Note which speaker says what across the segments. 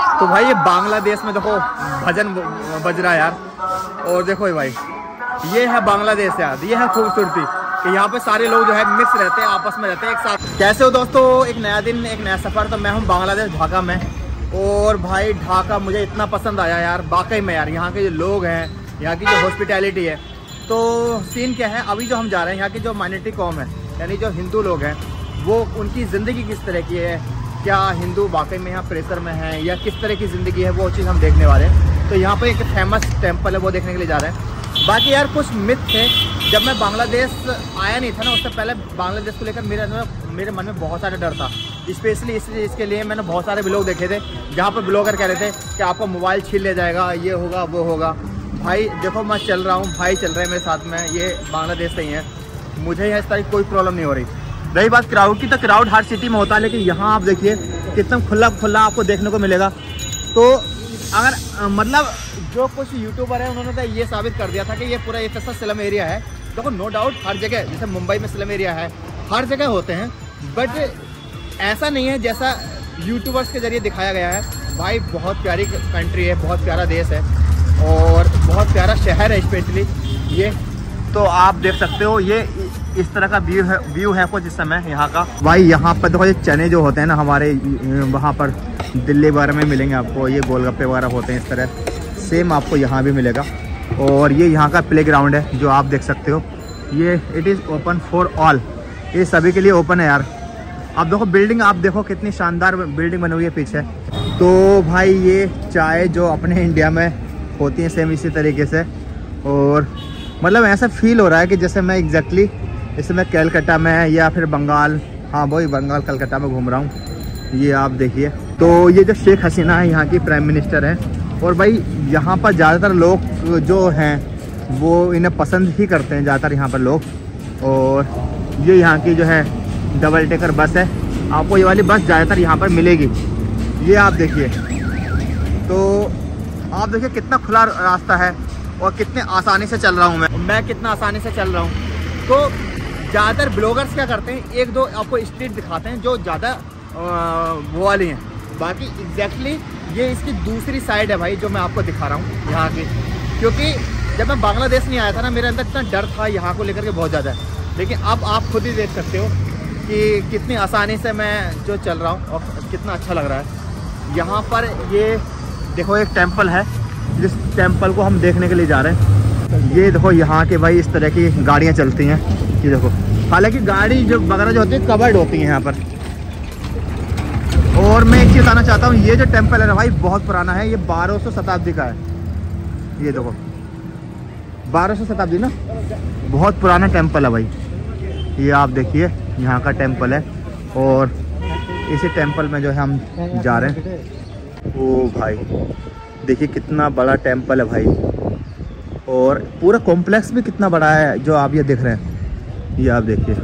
Speaker 1: तो भाई ये बांग्लादेश में देखो भजन बज रहा है यार। और देखो भाई ये है बांग्लादेश यार, ये है खूबसूरती कि यहाँ पे सारे लोग जो है मिक्स रहते हैं, आपस में रहते हैं एक साथ। कैसे हो दोस्तों, एक नया दिन एक नया सफर। तो मैं हूँ बांग्लादेश ढाका में, और भाई ढाका मुझे इतना पसंद आया यार वाकई में यार। यहाँ के जो लोग हैं, यहाँ की जो हॉस्पिटैलिटी है। तो सीन क्या है, अभी जो हम जा रहे हैं यहाँ की जो माइनॉरिटी कौम है यानी जो हिंदू लोग हैं, वो उनकी ज़िंदगी किस तरह की है, क्या हिंदू वाकई में यहाँ प्रेशर में है या किस तरह की ज़िंदगी है, वो चीज़ हम देखने वाले हैं। तो यहाँ पर एक फेमस टेम्पल है, वो देखने के लिए जा रहे हैं। बाकी यार कुछ मिथ थे, जब मैं बांग्लादेश आया नहीं था ना, उससे पहले बांग्लादेश को लेकर मेरे मन में बहुत सारा डर था। स्पेशली इसके लिए मैंने बहुत सारे ब्लॉग देखे थे जहाँ पर ब्लॉगर कह रहे थे कि आपका मोबाइल छीन लिया जाएगा, ये होगा वो होगा। भाई देखो मैं चल रहा हूँ, भाई चल रहे हैं मेरे साथ में, ये बांग्लादेश से ही है, मुझे यहाँ इस तरह की कोई प्रॉब्लम नहीं हो रही। रही बात क्राउड की, तो क्राउड हर सिटी में होता है, लेकिन यहाँ आप देखिए कितना खुला आपको देखने को मिलेगा। तो अगर मतलब जो कुछ यूट्यूबर है उन्होंने तो ये साबित कर दिया था कि ये पूरा एक ऐसा स्लम एरिया है। देखो नो डाउट हर जगह, जैसे मुंबई में स्लम एरिया है, हर जगह होते हैं, बट ऐसा नहीं है जैसा यूट्यूबर्स के जरिए दिखाया गया है। भाई बहुत प्यारी कंट्री है, बहुत प्यारा देश है और बहुत प्यारा शहर है स्पेशली ये। तो आप देख सकते हो ये इस तरह का व्यू है कुछ इस समय यहाँ का। भाई यहाँ पर देखो ये चने जो होते हैं ना, हमारे वहाँ पर दिल्ली वगैरह में मिलेंगे आपको, ये गोलगप्पे वगैरह होते हैं इस तरह, सेम आपको यहाँ भी मिलेगा। और ये यहाँ का प्लेग्राउंड है जो आप देख सकते हो, ये it is open for all, ये सभी के लिए ओपन है यार। आप देखो बिल्डिंग, आप देखो कितनी शानदार बिल्डिंग बनी हुई है पीछे। तो भाई ये चाय जो अपने इंडिया में होती है सेम इसी तरीके से, और मतलब ऐसा फील हो रहा है कि जैसे मैं एग्जैक्टली इस समय कलकत्ता में या फिर बंगाल, हाँ वही बंगाल कलकत्ता में घूम रहा हूँ। ये आप देखिए, तो ये जो शेख हसीना है यहाँ की प्राइम मिनिस्टर है। और भाई यहाँ पर ज़्यादातर लोग जो हैं वो इन्हें पसंद ही करते हैं ज़्यादातर यहाँ पर लोग। और ये यहाँ की जो है डबल डेकर बस है, आपको ये वाली बस ज़्यादातर यहाँ पर मिलेगी। ये आप देखिए, तो आप देखिए कितना खुला रास्ता है और कितने आसानी से चल रहा हूँ मैं कितना आसानी से चल रहा हूँ। तो ज़्यादातर ब्लॉगर्स क्या करते हैं, एक दो आपको स्ट्रीट दिखाते हैं जो ज़्यादा वो वाली हैं, बाकी एग्जैक्टली ये इसकी दूसरी साइड है भाई जो मैं आपको दिखा रहा हूँ यहाँ की। क्योंकि जब मैं बांग्लादेश नहीं आया था ना, मेरे अंदर इतना डर था यहाँ को लेकर के बहुत ज़्यादा, लेकिन अब आप खुद ही देख सकते हो कि कितनी आसानी से मैं जो चल रहा हूँ और कितना अच्छा लग रहा है। यहाँ पर ये देखो एक टेम्पल है, जिस टेम्पल को हम देखने के लिए जा रहे हैं। ये देखो यहाँ के भाई इस तरह की गाड़ियाँ चलती हैं, ये देखो, हालांकि गाड़ी जो वगैरह जो होती है कवर्ड होती है यहाँ पर। और मैं एक चीज़ बताना चाहता हूँ, ये जो टेम्पल है ना भाई बहुत पुराना है, ये 1200 शताब्दी का है। ये देखो 1200 शताब्दी ना, बहुत पुराना टेम्पल है भाई। ये आप देखिए यहाँ का टेम्पल है, और इसी टेम्पल में जो है हम जा रहे हैं। ओ भाई देखिए कितना बड़ा टेम्पल है भाई, और पूरा कॉम्प्लेक्स भी कितना बड़ा है जो आप ये देख रहे हैं, ये आप देखिए।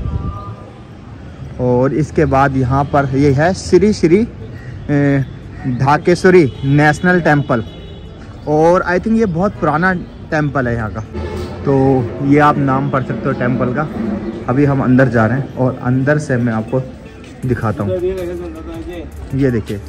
Speaker 1: और इसके बाद यहाँ पर ये है श्री श्री ढाकेश्वरी नेशनल टेम्पल, और आई थिंक ये बहुत पुराना टेम्पल है यहाँ का। तो ये आप नाम पढ़ सकते हो टेम्पल का। अभी हम अंदर जा रहे हैं और अंदर से मैं आपको दिखाता हूँ। ये देखिए,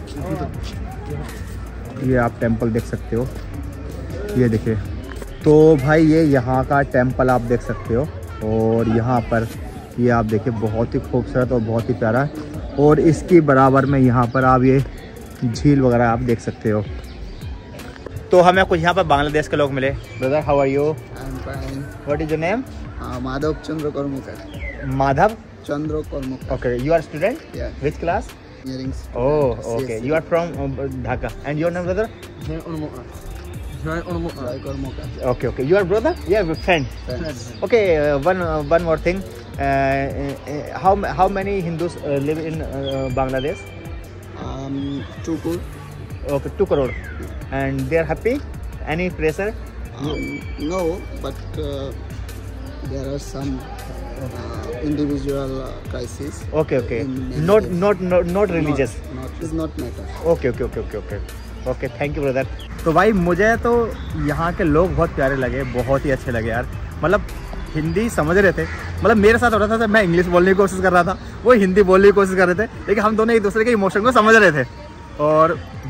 Speaker 1: ये आप टेम्पल देख सकते हो, ये देखिए। तो भाई ये यहाँ का टेम्पल आप देख सकते हो, और यहाँ पर ये आप देखिए बहुत ही खूबसूरत और बहुत ही प्यारा है। और इसकी बराबर में यहाँ पर आप ये झील वगैरह आप देख सकते हो। तो हमें कुछ यहाँ पर बांग्लादेश के लोग मिले। Brother how are you?
Speaker 2: I am fine.
Speaker 1: What is your name?
Speaker 2: Madhav Chandra Karmakar.
Speaker 1: Madhav
Speaker 2: Chandra Karmakar.
Speaker 1: Okay, you are student?
Speaker 2: Yeah.
Speaker 1: Which class?
Speaker 2: Engineering.
Speaker 1: Oh, okay. You are from Dhaka. And your name, brother?
Speaker 2: Jai Karmukar.
Speaker 1: Okay, okay. You are brother? Yeah, friend. Okay, one more thing. How many Hindus live in Bangladesh?
Speaker 2: 2 crore.
Speaker 1: Okay, 2 crore. And they are happy? Any pressure?
Speaker 2: No, but there are some individual crisis.
Speaker 1: Okay, okay. Not religious.
Speaker 2: Not is not matter.
Speaker 1: Okay, thank you brother. तो भाई मुझे तो यहाँ के लोग बहुत प्यारे लगे, बहुत ही अच्छे लगे यार। मतलब हिंदी समझ रहे थे, मतलब मेरे साथ हो रहा था, मैं इंग्लिश बोलने की कोशिश कर रहा था, वो हिंदी बोलने की कोशिश कर रहे थे, लेकिन हम दोनों एक दूसरे के इमोशन को समझ रहे थे। और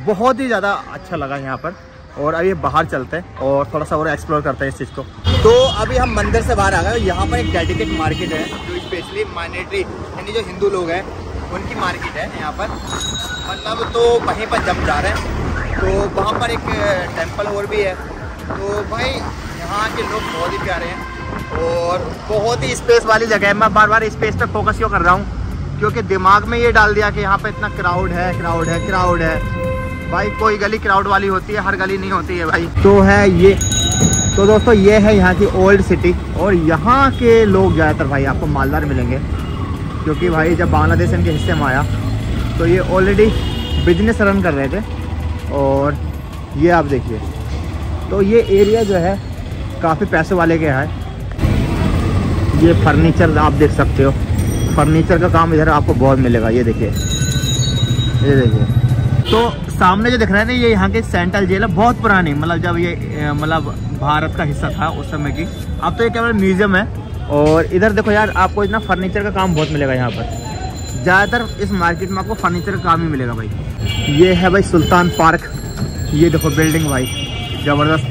Speaker 1: बहुत ही ज़्यादा अच्छा लगा यहाँ पर। और अभी बाहर चलते हैं और थोड़ा सा और एक्सप्लोर करते हैं इस चीज़ को। तो अभी हम मंदिर से बाहर आ गए। यहाँ पर एक डेडिकेट मार्केट है जो स्पेशली माइनॉरिटी यानी जो हिंदू लोग हैं उनकी मार्केट है यहाँ पर। मतलब तो वहीं पर जम जा रहे हैं। तो वहाँ पर एक टेम्पल और भी है। तो भाई यहाँ के लोग बहुत ही प्यारे हैं और बहुत ही स्पेस वाली जगह है। मैं बार बार स्पेस पे फोकस क्यों कर रहा हूँ, क्योंकि दिमाग में ये डाल दिया कि यहाँ पे इतना क्राउड है क्राउड है क्राउड है। भाई कोई गली क्राउड वाली होती है, हर गली नहीं होती है भाई। तो है ये, तो दोस्तों ये है यहाँ की ओल्ड सिटी। और यहाँ के लोग ज़्यादातर भाई आपको मालदार मिलेंगे, क्योंकि भाई जब बांग्लादेश इनके हिस्से में आया तो ये ऑलरेडी बिजनेस रन कर रहे थे। और ये आप देखिए, तो ये एरिया जो है काफ़ी पैसे वाले के है। ये फर्नीचर आप देख सकते हो, फर्नीचर का काम इधर आपको बहुत मिलेगा। ये देखिए, ये देखिए। तो सामने जो दिख रहा है ना, ये यहाँ की सेंट्रल जेल है, बहुत पुरानी। मतलब जब ये मतलब भारत का हिस्सा था उस समय की। अब तो ये केवल म्यूजियम है। और इधर देखो यार, आपको इतना फर्नीचर का काम बहुत मिलेगा यहाँ पर। ज़्यादातर इस मार्केट में आपको फर्नीचर का काम ही मिलेगा भाई। ये है भाई सुल्तान पार्क। ये देखो बिल्डिंग भाई ज़बरदस्त।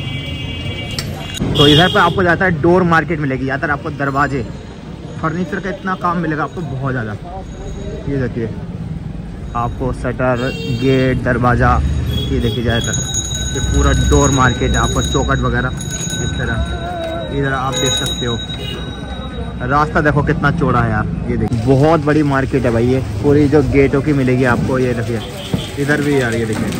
Speaker 1: तो इधर पर आपको ज़्यादातर डोर मार्केट मिलेगी, ज़्यादातर आपको दरवाजे, फर्नीचर का इतना काम मिलेगा आपको बहुत ज़्यादा। ये देखिए आपको शटर, गेट, दरवाज़ा, ये देखिए ज़्यादातर ये पूरा डोर मार्केट है। आपको चौखट वगैरह इस तरह इधर आप देख सकते हो। रास्ता देखो कितना चौड़ा है यार। ये देखिए बहुत बड़ी मार्केट है भाई। ये पूरी जो गेटों की मिलेगी आपको। ये देखिए इधर भी यार, ये देखिए,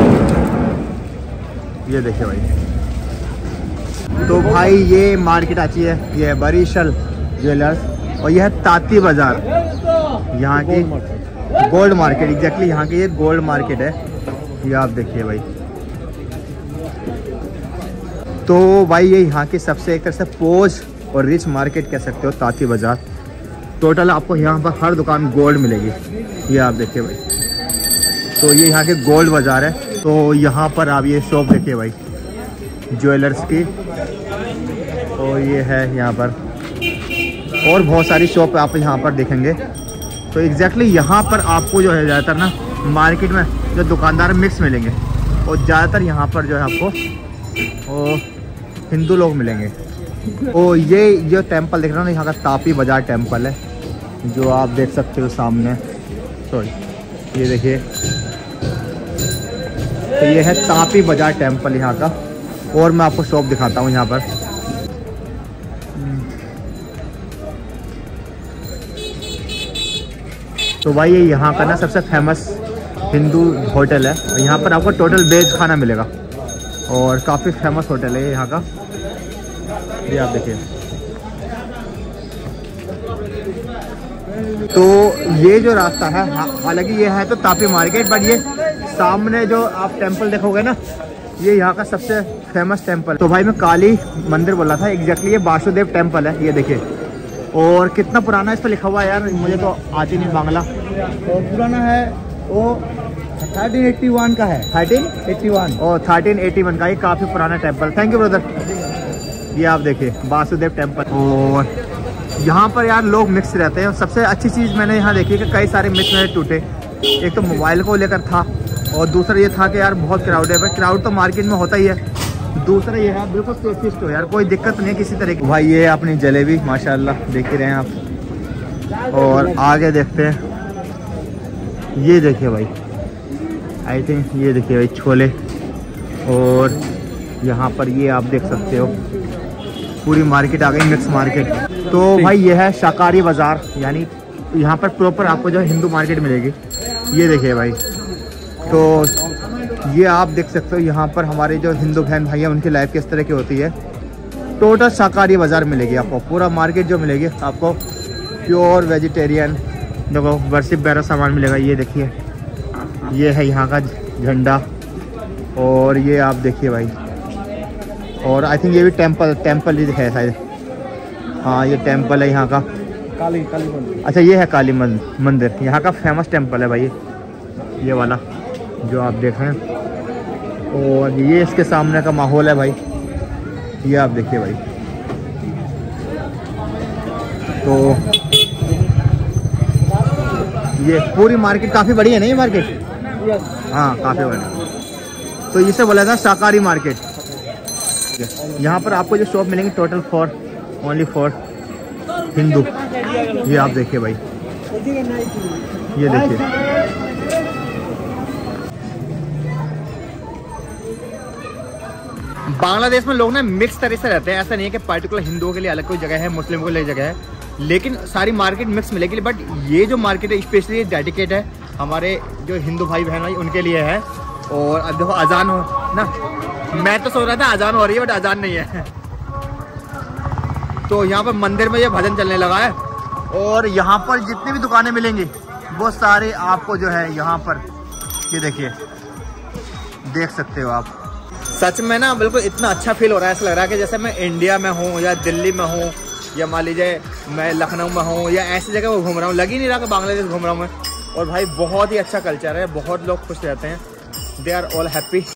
Speaker 1: ये देखिए भाई। तो भाई ये मार्केट आती है, ये है बरीशल ज्वेलर्स और यह है ताती बाज़ार, यहाँ की गोल्ड मार्केट। एग्जैक्टली यहाँ की ये गोल्ड मार्केट है। ये आप देखिए भाई। तो भाई ये यहाँ की सबसे एक तरह से पोज और रिच मार्केट कह सकते हो, ताती बाज़ार। टोटल आपको यहाँ पर हर दुकान गोल्ड मिलेगी। ये आप देखिए भाई। तो ये यहाँ के गोल्ड बाज़ार है। तो यहाँ पर आप ये शॉप देखिए भाई ज्वेलर्स की। और ये है यहाँ पर और बहुत सारी शॉप आप यहाँ पर देखेंगे। तो एग्जैक्टली यहाँ पर आपको जो है ज़्यादातर ना मार्केट में जो दुकानदार मिक्स मिलेंगे। और ज़्यादातर यहाँ पर जो है आपको और हिंदू लोग मिलेंगे। और ये जो टेंपल देख रहे हो ना, यहाँ का तापी बाज़ार टेंपल है, जो आप देख सकते हो सामने। सॉरी, ये देखिए, तो ये है तापी बाज़ार टेंपल यहाँ का। और मैं आपको शॉप दिखाता हूँ यहाँ पर। तो भाई ये यहाँ का ना सबसे फेमस हिंदू होटल है। यहाँ पर आपको टोटल वेज खाना मिलेगा और काफ़ी फेमस होटल है यहाँ का। ये आप देखिए। तो ये जो रास्ता है, हालांकि ये है तो तापी मार्केट, बट ये सामने जो आप टेंपल देखोगे ना, ये यहाँ का सबसे फेमस टेंपल। तो भाई मैं काली मंदिर बोला था, एग्जैक्टली ये वासुदेव टेंपल है। ये देखिए, और कितना पुराना इस पर लिखा हुआ है यार, मुझे तो आती नहीं बांग्ला। और पुराना है वो 1381 का है। 1381 और 1381 का। ये काफ़ी पुराना टेंपल। Thank you brother. ये आप देखिए वासुदेव टेंपल। और यहाँ पर यार लोग मिक्स रहते हैं। और सबसे अच्छी चीज़ मैंने यहाँ देखी कि कई सारे मिथ में टूटे। एक तो मोबाइल को लेकर था और दूसरा ये था कि यार बहुत क्राउड है। भाई क्राउड तो मार्केट में होता ही है। दूसरा ये है बिल्कुल सेफिस्ट हो यार, कोई दिक्कत नहीं है किसी तरह की। भाई ये अपनी जलेबी माशाल्लाह देख ही रहे हैं आप। और आगे देखते हैं, ये देखिए भाई, आई थिंक ये देखिए भाई छोले। और यहाँ पर ये आप देख सकते हो पूरी मार्केट आ गई, मिक्स मार्केट। तो भाई ये है शाकाहारी बाज़ार, यानी यहाँ पर प्रॉपर आपको जो हिंदू मार्केट मिलेगी। ये देखिए भाई। तो ये आप देख सकते हो यहाँ पर हमारे जो हिंदू बहन भाई हैं उनकी लाइफ किस तरह की होती है। टोटल शाकाहारी बाज़ार मिलेगी आपको। पूरा मार्केट जो मिलेगी आपको प्योर वेजिटेरियन। देखो वर्षिप वगैरह सामान मिलेगा। ये देखिए, ये है यहाँ का झंडा। और ये आप देखिए भाई। और आई थिंक ये भी टेंपल ही है शायद। हाँ ये टेंपल है यहाँ का, काली मंदिर। अच्छा ये है काली मंदिर, यहाँ का फेमस टेंपल है भाई ये वाला जो आप देख रहे हैं। और ये इसके सामने का माहौल है भाई। ये आप देखिए भाई। तो ये पूरी मार्केट काफ़ी बड़ी है ना ये मार्केट। हाँ काफी बड़े। तो इसे बोला था शाकाहारी मार्केट। यहाँ पर आपको जो शॉप मिलेंगे टोटल ओनली फॉर हिंदू। ये आप देखिए भाई, ये देखिए। बांग्लादेश में लोग ना मिक्स तरह से रहते हैं, ऐसा नहीं है कि पर्टिकुलर हिंदुओं के लिए अलग कोई जगह है, मुस्लिमों के लिए जगह है, लेकिन सारी मार्केट मिक्स मिलेगी। बट ये जो मार्केट है स्पेशली डेडिकेट है हमारे जो हिंदू भाई बहन भाई उनके लिए है। और अब देखो अजान हो ना, मैं तो सोच रहा था अजान हो रही है बट अजान नहीं है। तो यहाँ पर मंदिर में ये भजन चलने लगा है। और यहाँ पर जितनी भी दुकानें मिलेंगी वो सारे आपको जो है यहाँ पर ये देखिए, देख सकते हो आप। सच में ना बिल्कुल इतना अच्छा फील हो रहा है, ऐसा लग रहा है कि जैसे मैं इंडिया में हूँ या दिल्ली में हूँ या मान लीजिए मैं लखनऊ में हूँ या ऐसी जगह वो घूम रहा हूँ। लग ही नहीं रहा कि बांग्लादेश घूम रहा हूँ मैं। और भाई बहुत ही अच्छा कल्चर है, बहुत लोग खुश रहते हैं, दे आर ऑल हैप्पी।